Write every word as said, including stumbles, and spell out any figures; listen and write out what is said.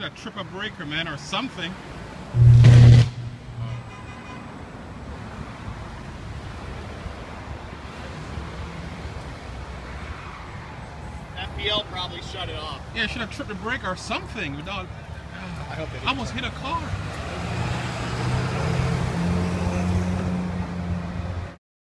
have tripped a breaker, man, or something. F P L probably shut it off. Yeah, should have tripped a breaker or something. Dog. I hope they didn't. Almost hit a car.